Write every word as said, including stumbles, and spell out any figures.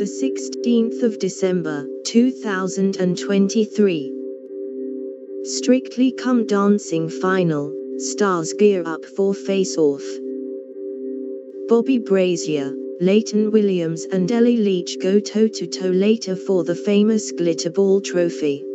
the sixteenth of December, two thousand twenty-three. Strictly Come Dancing Final, stars gear up for face-off. Bobby Brazier, Layton Williams and Ellie Leach go toe-to-toe later for the famous glitterball trophy.